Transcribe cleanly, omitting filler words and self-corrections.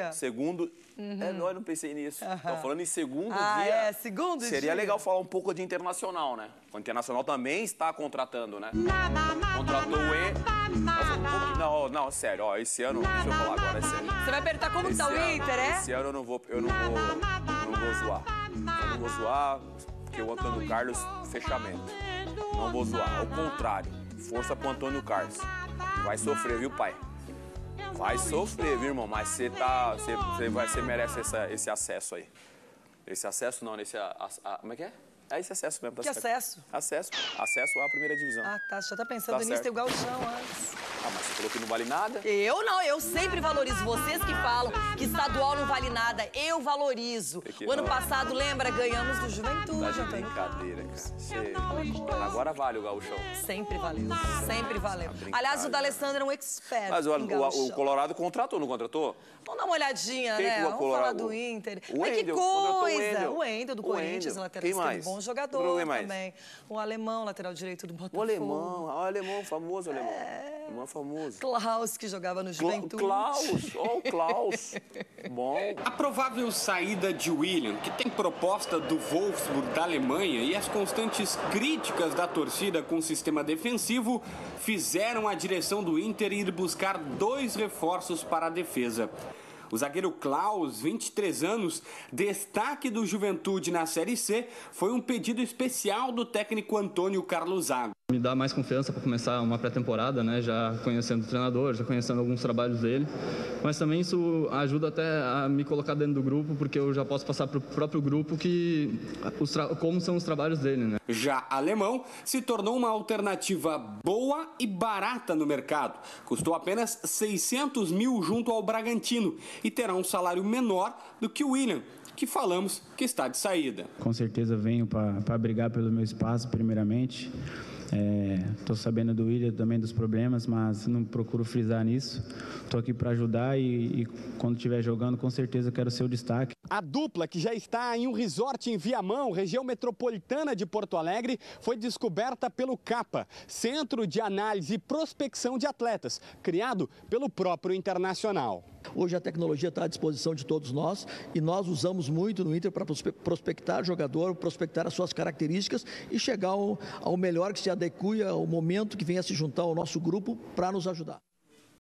dia? Segundo... não, eu não pensei nisso. Tô falando em segundo dia. Segundo dia. Seria legal falar um pouco de internacional, né? O internacional também está contratando, né? Contratou o Não, sério, ó, esse ano, deixa eu falar agora, é sério. Você vai perguntar como está o Inter, é? Esse ano eu não vou zoar. Eu não vou zoar, porque o Antônio Carlos, fechamento. Não vou zoar, ao contrário. Força pro Antônio Carlos. Vai sofrer, viu, pai? Vai sofrer, viu, irmão? Mas você merece esse acesso aí. Esse acesso não, como é que é? É esse acesso mesmo. Que acesso? Acesso à primeira divisão. Ah, tá. Você já tá pensando nisso, tem o gauchão antes. Ah, mas você falou que não vale nada? Eu não, eu sempre valorizo. Vocês que falam que estadual não vale nada, eu valorizo. O ano passado, lembra, ganhamos do Juventude. Tá de brincadeira, cara. Agora vale o gauchão. Sempre valeu, sempre valeu. Aliás, o D'Alessandro é um expert. Mas o Colorado contratou, não contratou? Vamos dar uma olhadinha, né? Vamos falar do Inter. Mas que coisa! O Wendel do Corinthians, lateral esquerdo, bom jogador também. O alemão, lateral direito do Botafogo. O alemão, famoso alemão. Alemão famoso. Klaus, que jogava no Juventude. O Klaus. Bom. A provável saída de William, que tem proposta do Wolfsburg da Alemanha, e as constantes críticas da torcida com o sistema defensivo fizeram a direção do Inter ir buscar 2 reforços para a defesa. O zagueiro Klaus, 23 anos, destaque do Juventude na Série C, foi um pedido especial do técnico Antônio Carlos Zago. Me dá mais confiança para começar uma pré-temporada, né? Já conhecendo o treinador, já conhecendo alguns trabalhos dele. Mas também isso ajuda até a me colocar dentro do grupo, porque eu já posso passar para o próprio grupo como são os trabalhos dele, né? Já Alemão se tornou uma alternativa boa e barata no mercado. Custou apenas 600 mil junto ao Bragantino e terá um salário menor do que o William, que falamos que está de saída. Com certeza venho para brigar pelo meu espaço, primeiramente. Estou sabendo do William também dos problemas, mas não procuro frisar nisso. Estou aqui para ajudar e quando estiver jogando, com certeza quero ser o destaque. A dupla, que já está em um resort em Viamão, região metropolitana de Porto Alegre, foi descoberta pelo CAPA, Centro de Análise e Prospecção de Atletas, criado pelo próprio Internacional. Hoje a tecnologia está à disposição de todos nós e nós usamos muito no Inter para prospectar jogador, prospectar as suas características e chegar ao melhor que se adeque ao momento que venha se juntar ao nosso grupo para nos ajudar.